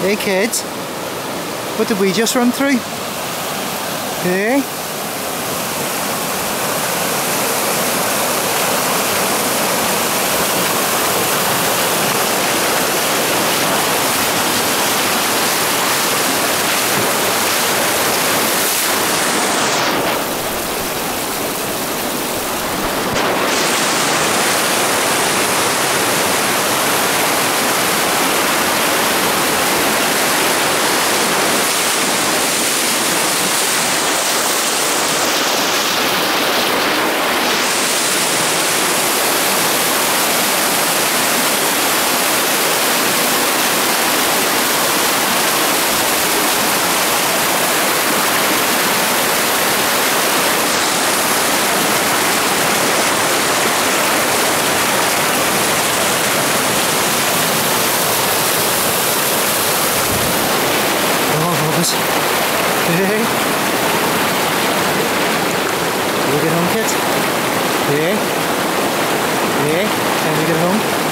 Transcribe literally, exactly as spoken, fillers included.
Hey kids, what did we just run through? Hey? Hey. You get home, kids? Hey. Hey. Can we get home?